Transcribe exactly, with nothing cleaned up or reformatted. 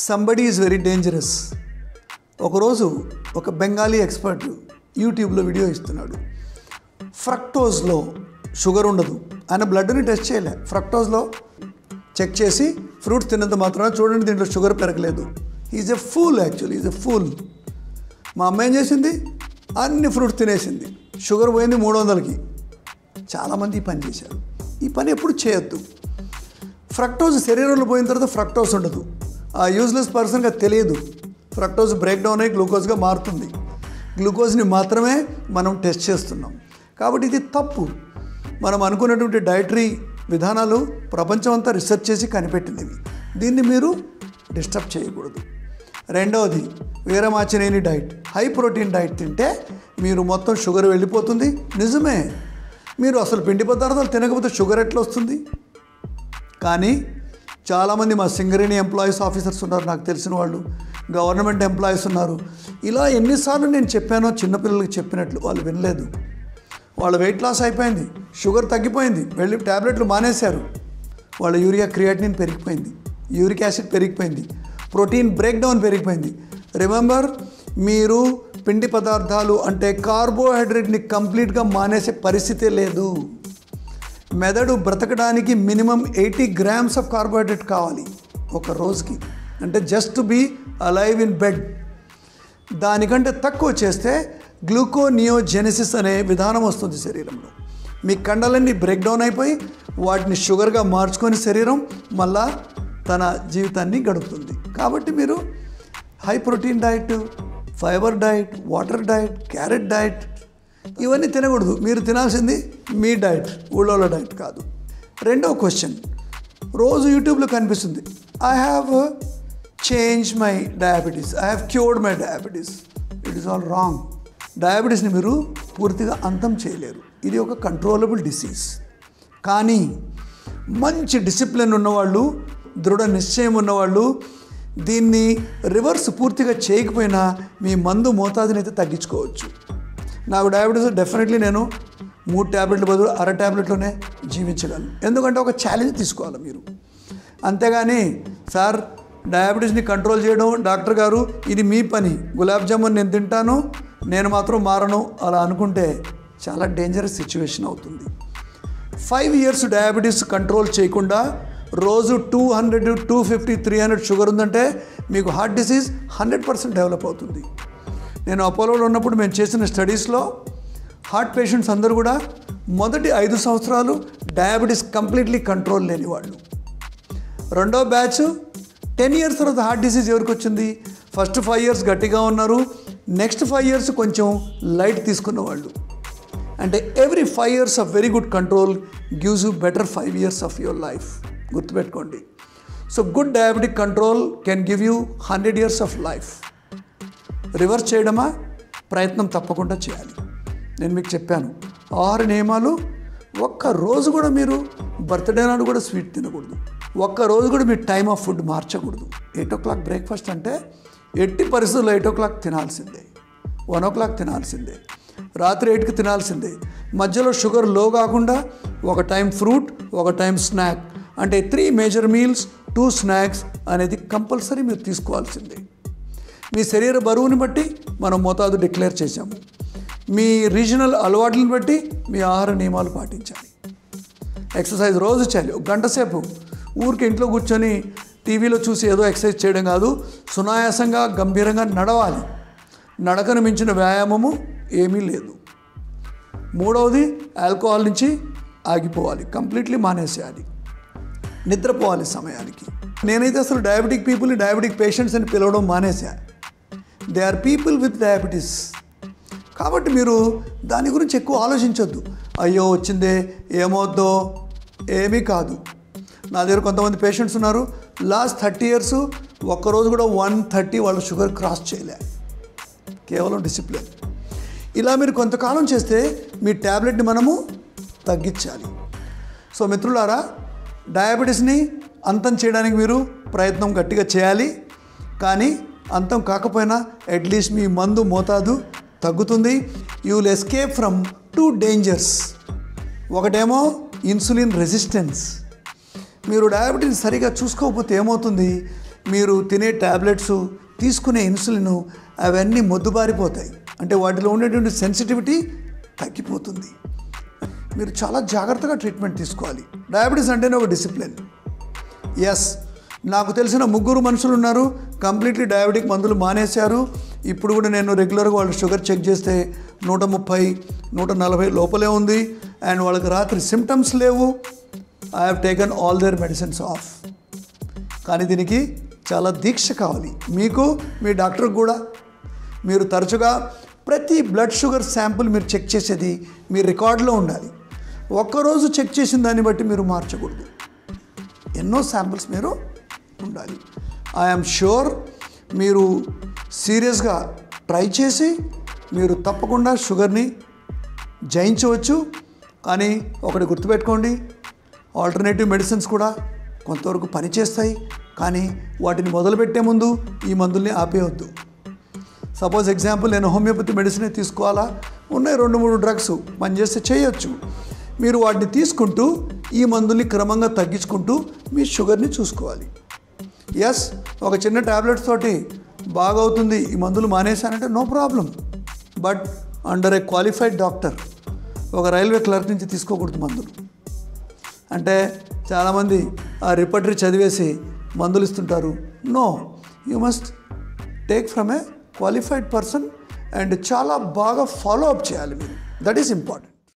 Somebody is very dangerous. ఒకరోజు ఒక Bengali expert యూట్యూబ్లో వీడియో ఇస్తున్నాడు. ఫ్రక్టోజ్లో షుగర్ ఉండదు. ఆయన బ్లడ్ని టెస్ట్ చేయలే, ఫ్రక్టోజ్లో చెక్ చేసి ఫ్రూట్స్ తిన్నంత మాత్రాన చూడండి దీంట్లో షుగర్ పెరగలేదు. Is a fool, actually is a fool. మా అమ్మ ఏం చేసింది, అన్ని ఫ్రూట్స్ తినేసింది, షుగర్ పోయింది మూడు వందలకి. చాలామంది ఈ పని చేశారు. ఈ పని ఎప్పుడు చేయొద్దు. ఫ్రక్టోజ్ శరీరంలో పోయిన తర్వాత ఫ్రక్టోజ్ ఉండదు. ఆ యూజ్లెస్ పర్సన్గా తెలియదు. ఫ్రక్టోజ్ బ్రేక్ డౌన్ అయ్యి గ్లూకోజ్గా మారుతుంది. గ్లూకోజ్ని మాత్రమే మనం టెస్ట్ చేస్తున్నాం. కాబట్టి ఇది తప్పు. మనం అనుకున్నటువంటి డైటరీ విధానాలు ప్రపంచం అంతా రీసెర్చ్ చేసి కనిపెట్టినవి. దీన్ని మీరు డిస్టర్బ్ చేయకూడదు. రెండవది, Veeramachaneni diet, high protein diet తింటే మీరు మొత్తం షుగర్ వెళ్ళిపోతుంది. నిజమే, మీరు అసలు పిండి పదార్థాలు తినకపోతే షుగర్ ఎట్లా వస్తుంది? కానీ చాలామంది మా సింగరేణి ఎంప్లాయీస్ ఆఫీసర్స్ ఉన్నారు, నాకు తెలిసిన వాళ్ళు, గవర్నమెంట్ ఎంప్లాయీస్ ఉన్నారు. ఇలా ఎన్నిసార్లు నేను చెప్పానో చిన్నపిల్లలకి చెప్పినట్లు వాళ్ళు వినలేదు. వాళ్ళ వెయిట్ లాస్ అయిపోయింది, షుగర్ తగ్గిపోయింది, వెళ్ళి ట్యాబ్లెట్లు మానేశారు. వాళ్ళ యూరియా క్రియాటినిన్ పెరిగిపోయింది, యూరిక్ యాసిడ్ పెరిగిపోయింది, ప్రోటీన్ బ్రేక్ డౌన్ పెరిగిపోయింది. రిమెంబర్, మీరు పిండి పదార్థాలు అంటే కార్బోహైడ్రేట్ని కంప్లీట్గా మానేసే పరిస్థితే లేదు. మెదడు బ్రతకడానికి minimum eighty grams of carbohydrate కావాలి ఒక రోజుకి, అంటే just be alive in bed. దానికంటే తక్కువ చేస్తే గ్లూకోనియోజెనిసిస్ అనే విధానం వస్తుంది శరీరంలో. మీ కండలన్నీ బ్రేక్ డౌన్ అయిపోయి వాటిని షుగర్గా మార్చుకొని శరీరం మళ్ళా తన జీవితాన్ని గడుపుతుంది. కాబట్టి మీరు high protein diet, fibre diet, water diet, carrot diet ఇవన్నీ తినకూడదు. మీరు తినాల్సింది మీ డైట్, ఊళ్ళో డైట్ కాదు. రెండవ క్వశ్చన్, రోజు యూట్యూబ్లో కనిపిస్తుంది, I have change my diabetes, I have cured my diabetes. It is all wrong. డయాబెటీస్ని మీరు పూర్తిగా అంతం చేయలేరు. ఇది ఒక కంట్రోలబుల్ డిసీజ్. కానీ మంచి డిసిప్లిన్ ఉన్నవాళ్ళు, దృఢ నిశ్చయం ఉన్నవాళ్ళు దీన్ని రివర్స్ పూర్తిగా చేయకపోయినా మీ మందు మోతాదుని అయితే తగ్గించుకోవచ్చు. నాకు డయాబెటీస్ డెఫినెట్లీ నేను మూడు ట్యాబ్లెట్ల బదులు అర ట్యాబ్లెట్లోనే జీవించగలను. ఎందుకంటే ఒక ఛాలెంజ్ తీసుకోవాలి మీరు. అంతేగాని సార్ డయాబెటీస్ని కంట్రోల్ చేయడం డాక్టర్ గారు ఇది మీ పని, గులాబ్ జామున్ నేను తింటాను నేను మాత్రం మారను అలా అనుకుంటే చాలా డేంజరస్ సిచ్యువేషన్ అవుతుంది. ఫైవ్ ఇయర్స్ డయాబెటీస్ కంట్రోల్ చేయకుండా రోజు two hundred two fifty three hundred sugar ఉందంటే మీకు heart disease hundred percent develop అవుతుంది. నేను అపోలోలో ఉన్నప్పుడు మేము చేసిన స్టడీస్లో హార్ట్ పేషెంట్స్ అందరూ కూడా మొదటి ఐదు సంవత్సరాలు డయాబెటీస్ కంప్లీట్లీ కంట్రోల్ లేని వాళ్ళు. రెండో బ్యాచ్ టెన్ ఇయర్స్ తర్వాత హార్ట్ డిసీజ్ ఎవరికి వచ్చింది? ఫస్ట్ ఫైవ్ ఇయర్స్ గట్టిగా ఉన్నారు, నెక్స్ట్ ఫైవ్ ఇయర్స్ కొంచెం లైట్ తీసుకున్న వాళ్ళు. అంటే every five years of very good control gives you better five years of your life. గుర్తుపెట్టుకోండి. So good diabetic control can give you hundred years of life. Reverse చేయడమా? ప్రయత్నం తప్పకుండా చేయాలి. నేను మీకు చెప్పాను ఆహార నియమాలు. ఒక్క రోజు కూడా మీరు బర్త్డే నాడు కూడా స్వీట్ తినకూడదు. ఒక్క రోజు కూడా మీరు టైమ్ ఆఫ్ ఫుడ్ మార్చకూడదు. ఎయిట్ ఓ క్లాక్ బ్రేక్ఫాస్ట్ అంటే ఎట్టి పరిస్థితుల్లో ఎయిట్ ఓ క్లాక్ తినాల్సిందే, వన్ ఓ క్లాక్ తినాల్సిందే, రాత్రి ఎయిట్కి తినాల్సిందే. మధ్యలో షుగర్ లో కాకుండా ఒక టైం ఫ్రూట్, ఒక టైం స్నాక్, అంటే three major meals, two snacks అనేది కంపల్సరీ మీరు తీసుకోవాల్సిందే. మీ శరీర బరువుని బట్టి మనం మోతాదు డిక్లేర్ చేశాము. మీ రీజనల్ అలవాట్లను బట్టి మీ ఆహార నియమాలు పాటించాలి. ఎక్సర్సైజ్ రోజు చేయాలి. ఒక గంట సేపు ఊరికి ఇంట్లో కూర్చొని టీవీలో చూసి ఏదో ఎక్సర్సైజ్ చేయడం కాదు, సునాయాసంగా గంభీరంగా నడవాలి. నడకను మించిన వ్యాయామము ఏమీ లేదు. మూడవది, ఆల్కహాల్ నుంచి ఆగిపోవాలి, కంప్లీట్లీ మానేసేయాలి. నిద్రపోవాలి సమయానికి. నేనైతే అసలు డయాబెటిక్ పీపుల్ని డయాబెటిక్ పేషెంట్స్ అని పిలవడం మానేసా. They are people with diabetes. కాబట్టి మీరు దాని గురించి ఎక్కువ ఆలోచించొద్దు. అయ్యో వచ్చిందే ఏమవుద్దో, ఏమీ కాదు. నా దగ్గర కొంతమంది పేషెంట్స్ ఉన్నారు, లాస్ట్ థర్టీ ఇయర్స్ ఒక్కరోజు కూడా వన్ థర్టీ వాళ్ళ షుగర్ క్రాస్ చేయలే, కేవలం డిసిప్లిన్. ఇలా మీరు కొంతకాలం చేస్తే మీ ట్యాబ్లెట్ని మనము తగ్గించాలి. సో మిత్రులారా, డయాబెటీస్ని అంతం చేయడానికి మీరు ప్రయత్నం గట్టిగా చేయాలి. కానీ అంతం కాకపోయినా అట్లీస్ట్ మీ మందు మోతాదు తగ్గుతుంది. You will escape from two dangers. ఒకటేమో ఇన్సులిన్ రెసిస్టెన్స్. మీరు డయాబెటీస్ సరిగా చూసుకోకపోతే ఏమవుతుంది, మీరు తినే ట్యాబ్లెట్స్, తీసుకునే ఇన్సులిన్ అవన్నీ మొద్దుబారిపోతాయి. అంటే వాటిలో ఉండేటువంటి సెన్సిటివిటీ తగ్గిపోతుంది. మీరు చాలా జాగ్రత్తగా ట్రీట్మెంట్ తీసుకోవాలి. డయాబెటీస్ అంటేనే ఒక డిసిప్లిన్. ఎస్, నాకు తెలిసిన ముగ్గురు మనుషులు ఉన్నారు కంప్లీట్లీ డయాబెటిక్ మందులు మానేశారు. ఇప్పుడు కూడా నేను రెగ్యులర్గా వాళ్ళ షుగర్ చెక్ చేస్తే నూట ముప్పై నూట నలభై లోపలే ఉంది. అండ్ వాళ్ళకి రాత్రి సిమ్టమ్స్ లేవు. I have taken all their medicines off. కానీ దీనికి చాలా దీక్ష కావాలి మీకు, మీ డాక్టర్కి కూడా. మీరు తరచుగా ప్రతి బ్లడ్ షుగర్ శాంపుల్ మీరు చెక్ చేసేది మీ రికార్డులో ఉండాలి. ఒక్కరోజు చెక్ చేసిన దాన్ని బట్టి మీరు మార్చకూడదు. ఎన్నో శాంపిల్స్ మీరు ఉండాలి. ఐఎమ్ షూర్ మీరు సీరియస్గా ట్రై చేసి మీరు తప్పకుండా షుగర్ని జయించవచ్చు. కానీ ఒకటి గుర్తుపెట్టుకోండి, ఆల్టర్నేటివ్ మెడిసిన్స్ కూడా కొంతవరకు పనిచేస్తాయి. కానీ వాటిని మొదలుపెట్టే ముందు ఈ మందుల్ని ఆపేయవద్దు. సపోజ్ ఎగ్జాంపుల్, నేను హోమియోపతి మెడిసినే తీసుకోవాలా, ఉన్నాయి రెండు మూడు డ్రగ్స్ పనిచేస్తే చేయొచ్చు. మీరు వాటిని తీసుకుంటూ ఈ మందుల్ని క్రమంగా తగ్గించుకుంటూ మీ షుగర్ని చూసుకోవాలి. ఎస్, ఒక చిన్న ట్యాబ్లెట్స్ తోటి బాగవుతుంది, ఈ మందులు మానేశానంటే no problem. But under a qualified doctor. ఒక రైల్వే క్లర్క్ నుంచి తీసుకోకూడదు మందులు. అంటే చాలామంది ఆ రిపర్టరీ చదివేసి మందులు ఇస్తుంటారు. No, you must take from a qualified person and చాలా బాగా ఫాలో అప్ చేయాలి మీరు. That is important.